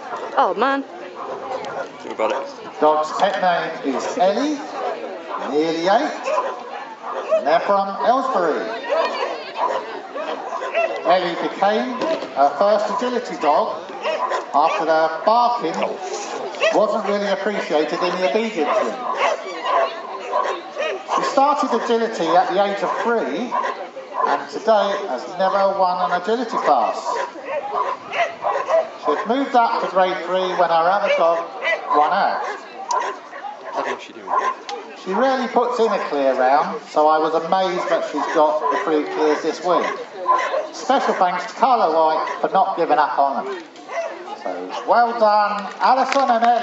Oh man. What about it? Dog's pet name is Ellie, nearly 8, and they're from Aylesbury. Ellie became her first agility dog after her barking wasn't really appreciated in the obedience room. She started agility at the age of 3 and today has never won an agility class. She had moved up to grade 3 when her other dog won out. How's she doing? She rarely puts in a clear round, so I was amazed that she's got the 3 clears this week. Special thanks to Carla White for not giving up on them. So well done, Alison and Ellie.